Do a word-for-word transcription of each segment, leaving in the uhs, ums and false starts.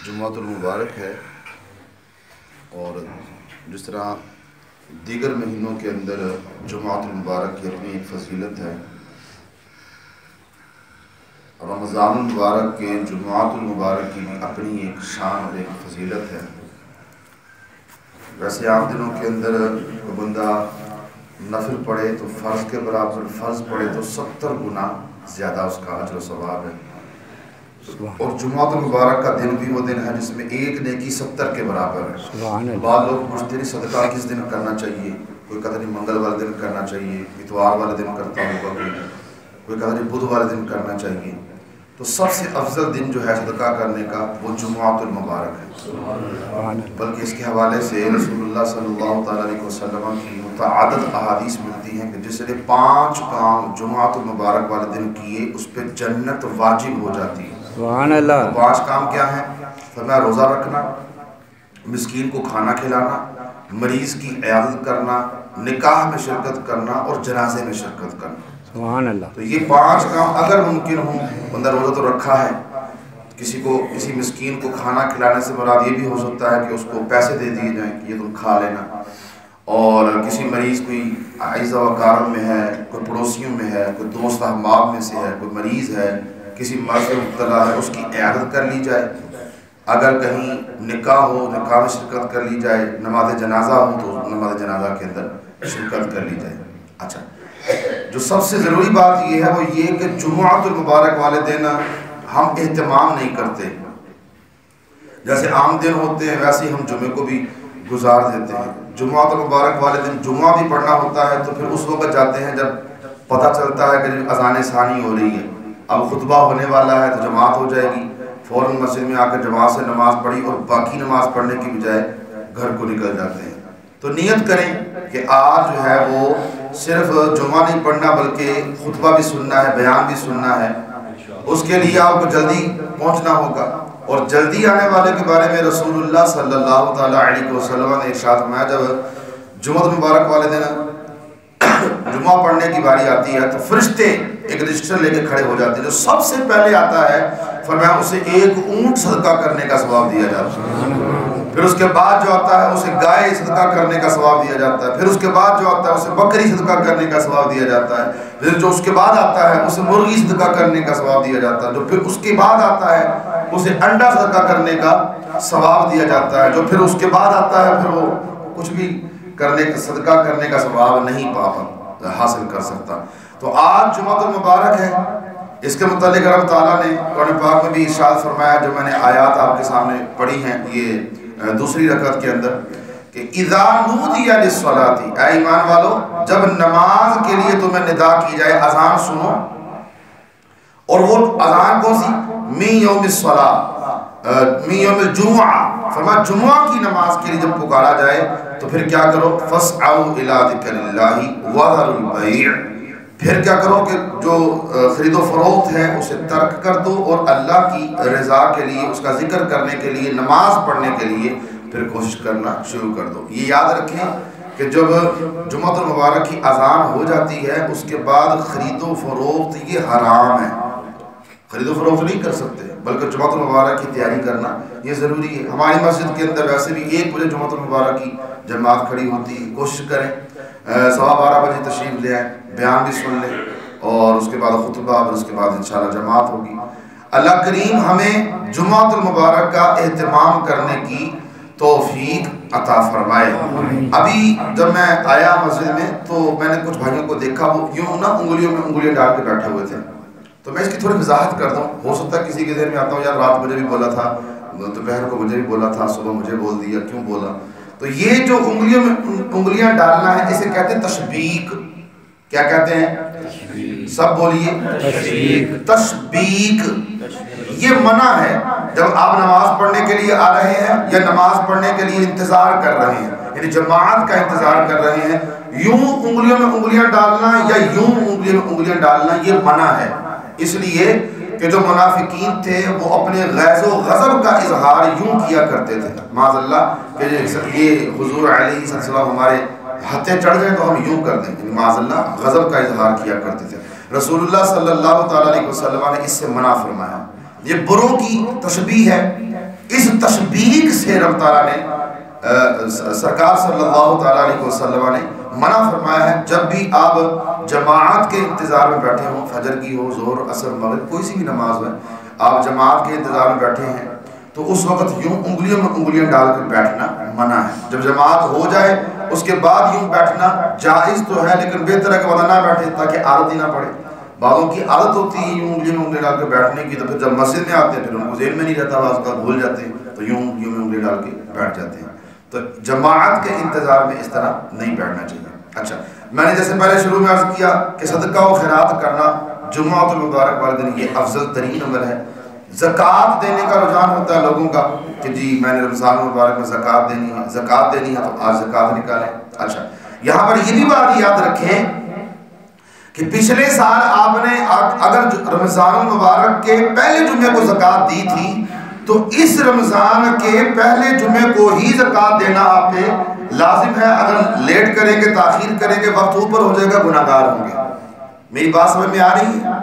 جمعۃ المبارک ہے، اور جس طرح دیگر مہینوں کے اندر جمعۃ المبارک کی اپنی ایک فضیلت ہے، رمضان المبارک کے جمعۃ المبارک کی بھی اپنی ایک شان اور ایک فضیلت ہے۔ ویسے عام دنوں کے اندر کوئی بندہ نفل پڑھے تو فرض کے برابر، فرض پڑھے تو ستر گنا زیادہ اس کا اجر و ثواب ہے، اور جمعۃ المبارک کا دن بھی وہ دن ہے جس میں ایک نیکی ستر کے برابر ہے۔ بعض لوگ پوچھتے ہیں صدقہ کس دن کرنا چاہیے، کوئی کہتا نہیں منگل والے دن کرنا چاہیے، اتوار والے دن کرتا ہوگا، کوئی کوئی کہتا نہیں بدھ والے دن کرنا چاہیے۔ تو سب سے افضل دن جو ہے صدقہ کرنے کا وہ جمعۃ المبارک ہے، بلکہ اس کے حوالے سے رسول اللہ صلی اللہ تعالیٰ علیہ وسلم کی متعدد احادیث ملتی ہیں کہ جس نے پانچ کام جمعۃ المبارک والے دن کیے اس پہ جنت واجب ہو جاتی ہے۔ سبحان اللہ۔ پانچ کام کیا ہیں؟ فرمایا روزہ رکھنا، مسکین کو کھانا کھلانا، مریض کی عیادت کرنا، نکاح میں شرکت کرنا اور جنازے میں شرکت کرنا۔ سبحان اللہ۔ تو یہ پانچ کام اگر ممکن ہوں، بندہ روزہ تو رکھا ہے، کسی کو کسی مسکین کو کھانا کھلانے سے مراد یہ بھی ہو سکتا ہے کہ اس کو پیسے دے دیے جائیں کہ یہ تم کھا لینا، اور کسی مریض کوئی عائزہ و کارم میں ہے، کوئی پڑوسیوں میں ہے، کوئی دوست احباب میں سے ہے، کوئی مریض ہے، کسی مرض میں مبتلا ہے، اس کی عیادت کر لی جائے۔ اگر کہیں نکاح ہو، نکاح میں شرکت کر لی جائے، نماز جنازہ ہو تو نماز جنازہ کے اندر شرکت کر لی جائے۔ اچھا، جو سب سے ضروری بات یہ ہے وہ یہ کہ جمعۃ المبارک والے دن ہم اہتمام نہیں کرتے، جیسے عام دن ہوتے ہیں ویسے ہی ہم جمعے کو بھی گزار دیتے ہیں۔ جمعۃ المبارک والے دن جمعہ بھی پڑھنا ہوتا ہے تو پھر اس وقت جاتے ہیں جب پتہ چلتا ہے کہ اذان ثانی ہو رہی ہے، اب خطبہ ہونے والا ہے تو جماعت ہو جائے گی، فوراً مسجد میں آ کر جماعت سے نماز پڑھی اور باقی نماز پڑھنے کی بجائے گھر کو نکل جاتے ہیں۔ تو نیت کریں کہ آج جو ہے وہ صرف جمعہ نہیں پڑھنا بلکہ خطبہ بھی سننا ہے، بیان بھی سننا ہے۔ اس کے لیے آپ کو جلدی پہنچنا ہوگا، اور جلدی آنے والے کے بارے میں رسول اللہ صلی اللہ تعالیٰ علیہ وسلم نے ارشاد فرمایا جب جمعہ مبارک والے دن جمعہ پڑھنے کی باری آتی ہے تو فرشتے ایک رجسٹر لے کے کھڑے ہو جاتے ہیں، جو سب سے پہلے آتا ہے فرمایا اسے ایک اونٹ صدقہ کرنے کا ثواب دیا جاتا ہے، پھر اس کے بعد جو آتا ہے اسے گائے صدقہ کرنے کا ثواب دیا جاتا ہے، پھر اس کے بعد جو آتا ہے اسے بکری صدقہ کرنے کا ثواب دیا جاتا ہے، پھر جو اس کے بعد آتا ہے اسے مرغی صدقہ کرنے کا ثواب دیا جاتا ہے، جو پھر اس کے بعد آتا ہے اسے انڈا صدقہ کرنے کا ثواب دیا جاتا ہے، جو پھر اس کے بعد آتا ہے پھر وہ کچھ بھی کرنے کا صدقہ کرنے کا ثواب نہیں پا حاصل کر سکتا۔ تو آج جمعۃ المبارک ہے، اس کے متعلق رب تعالیٰ نے قرآن پاک میں بھی ارشاد فرمایا، جو میں نے آیات آپ کے سامنے پڑھی ہیں یہ دوسری رکعت کے اندر، کہ اذا نودی للصلاۃ، اے ایمان والو جب نماز کے لیے تمہیں ندا کی جائے، اذان سنو، اور وہ اذان کون سی؟ من یوم الصلاۃ، من یوم الجمعہ، فرمایا جمعہ کی نماز کے لیے جب پکارا جائے تو پھر کیا کرو؟ فاسعوا الی ذکر اللہ وذروا البیع، پھر کیا کرو کہ جو خرید و فروخت ہے اسے ترک کر دو، اور اللہ کی رضا کے لیے، اس کا ذکر کرنے کے لیے، نماز پڑھنے کے لیے پھر کوشش کرنا شروع کر دو۔ یہ یاد رکھیں کہ جب جمعۃ المبارک کی اذان ہو جاتی ہے اس کے بعد خرید و فروخت یہ حرام ہے، خرید و فروخت نہیں کر سکتے، بلکہ جمعۃ المبارک کی تیاری کرنا یہ ضروری ہے۔ ہماری مسجد کے اندر ویسے بھی ایک بجے جمعۃ المبارک کی جماعت کھڑی ہوتی ہے، کوشش کریں سوا بارہ بجے تشریف لے آئیں، بیان بھی سن لیں، اور اس کے بعد خطبہ، اور اس کے بعد انشاءاللہ جماعت ہوگی۔ اللہ کریم ہمیں جمعۃ المبارک کا اہتمام کرنے کی توفیق عطا فرمائے۔ ابھی جب میں آیا مسجد میں تو میں نے کچھ بھائیوں کو دیکھا، وہ یوں نا انگلیوں میں انگلیاں ڈال کے بیٹھے ہوئے تھے، تو میں اس کی تھوڑی وضاحت کر دوں، ہو سکتا ہے کسی کے ذہن میں آتا ہوں یار رات مجھے بھی بولا تھا، دوپہر کو مجھے بھی بولا تھا، صبح مجھے بول دیا، کیوں بولا؟ تو یہ جو انگلیوں میں انگلیاں ڈالنا ہے اسے کہتے ہیں تشبیک۔ کیا کہتے ہیں؟ سب بولیے، تشبیک۔ یہ منع ہے جب آپ نماز پڑھنے کے لیے آ رہے ہیں یا نماز پڑھنے کے لیے انتظار کر رہے ہیں، یعنی جماعت کا انتظار کر رہے ہیں، یوں انگلیوں میں انگلیاں ڈالنا یا یوں انگلیوں میں انگلیاں ڈالنا یہ منع ہے، اس لیے کہ جو منافقین تھے وہ اپنے غیظ و غضب کا اظہار یوں کیا کرتے تھے، معاذ اللہ کہ یہ حضور علیہ السلام ہمارے ہتھے چڑھ گئے تو ہم یوں کر دیں، یعنی معاذ اللہ غضب کا اظہار کیا کرتے تھے۔ رسول اللہ صلی اللہ تعالیٰ علیہ وسلم نے اس سے منع فرمایا۔ یہ بروں کی تشبیہ ہے، اس تشبیہ سے رب تعالیٰ نے سرکار صلی اللہ تعالیٰ علیہ وسلم نے منع فرمایا ہے جب بھی آپ جماعت کے انتظار میں بیٹھے ہوں، فجر کی ہو، ظہر، عصر، مغرب، کوئی سی بھی نماز ہے، آپ جماعت کے انتظار میں بیٹھے ہیں تو اس وقت یوں انگلیوں میں انگلیاں ڈال کر بیٹھنا منع ہے۔ جب جماعت ہو جائے اس کے بعد یوں بیٹھنا جائز تو ہے، لیکن بہتر ہے کہ وہاں نہ بیٹھے تاکہ عادت ہی نہ پڑے۔ بعضوں کی عادت ہوتی ہے یوں انگلیوں میں انگلی ڈال کے بیٹھنے کی، تو پھر جب مسجد میں آتے ہیں پھر ان کو ذہن میں نہیں رہتا، بعض کا بھول جاتے ہیں تو یوں یوں میں انگلی ڈال کے بیٹھ جاتے ہیں۔ تو جماعت کے انتظار میں اس طرح نہیں بیٹھنا چاہیے۔ اچھا، میں نے جیسے پہلے شروع میں عرض کیا کہ صدقہ و خیرات کرنا جمعۃ المبارک والے دن یہ افضل ترین عمل ہے۔ زکوٰۃ دینے کا رجحان ہوتا ہے لوگوں کا کہ جی میں نے رمضان المبارک میں زکوٰۃ دینی ہے، زکوٰۃ دینی ہے تو آج زکوٰۃ نکالیں۔ اچھا، یہاں پر یہ بھی بات یاد رکھیں کہ پچھلے سال آپ نے اگر رمضان المبارک کے پہلے جمعے کو زکوٰۃ دی تھی تو اس رمضان کے پہلے جمعے کو ہی زکوٰۃ دینا آپ پہ لازم ہے۔ اگر لیٹ کریں گے، تاخیر کریں گے، وقت اوپر ہو جائے گا، گناہ گار ہوں گے۔ میری بات سمجھ میں آ رہی ہے؟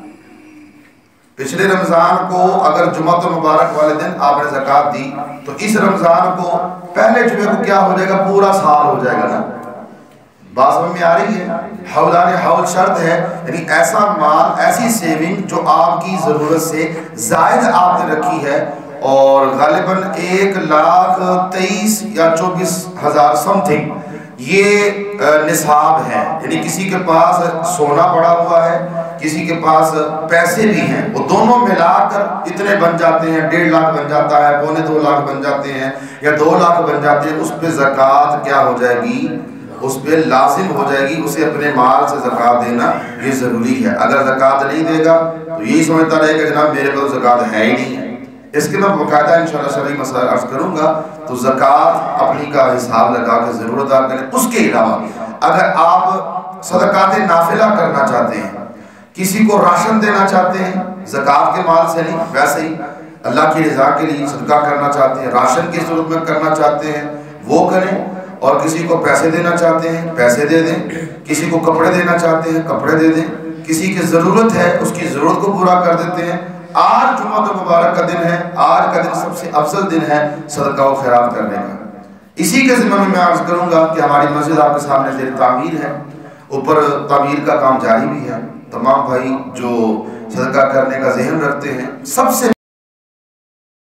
پچھلے رمضان کو اگر جمعۃ المبارک والے دن آپ نے زکوٰۃ دی تو اس رمضان کو پہلے جمعے کو کیا ہو جائے گا؟ پورا سال ہو جائے گا نا۔ بات سمجھ میں آ رہی ہے؟ حولان حول شرط ہے، یعنی ایسا مال، ایسی سیونگ جو آپ کی ضرورت سے زائد آپ نے رکھی ہے، اور غالباً ایک لاکھ تیئیس یا چوبیس ہزار سم تھنگ یہ نصاب ہے، یعنی کسی کے پاس سونا پڑا ہوا ہے، کسی کے پاس پیسے بھی ہیں، وہ دونوں ملا کر اتنے بن جاتے ہیں، ڈیڑھ لاکھ بن جاتا ہے، پونے دو لاکھ بن جاتے ہیں، یا دو لاکھ بن جاتے ہیں، اس پہ زکوٰۃ کیا ہو جائے گی؟ اس پہ لازم ہو جائے گی، اسے اپنے مال سے زکوٰۃ دینا یہ ضروری ہے۔ اگر زکوٰۃ نہیں دے گا تو یہی سمجھتا رہے کہ جناب میرے پاس زکوٰۃ ہے ہی نہیں ہے۔ اس کے میں باقاعدہ انشاءاللہ شرعی مسائل عرض کروں گا، تو زکوٰۃ اپنی کا حساب لگا کے ضرور ادا کریں۔ اس کے علاوہ اگر آپ صدقات نافلہ کرنا چاہتے ہیں، کسی کو راشن دینا چاہتے ہیں، زکوٰۃ کے مال سے نہیں، ویسے ہی اللہ کی رضا کے لیے صدقہ کرنا چاہتے ہیں، راشن کی صورت میں کرنا چاہتے ہیں وہ کریں، اور کسی کو پیسے دینا چاہتے ہیں پیسے دے دیں، کسی کو کپڑے دینا چاہتے ہیں کپڑے دے دیں، کسی کی ضرورت ہے اس کی ضرورت کو پورا کر دیتے ہیں۔ آج جمعہ مبارک کا دن ہے، آج کا دن سب سے افضل دن ہے صدقہ و خیرات کرنے کا۔ اسی کے ذمہ میں میں عرض کروں گا کہ ہماری مسجد آپ کے سامنے زیر تعمیر ہے، اوپر تعمیر کا کام جاری بھی ہے۔ تمام بھائی جو صدقہ کرنے کا ذہن رکھتے ہیں، سب سے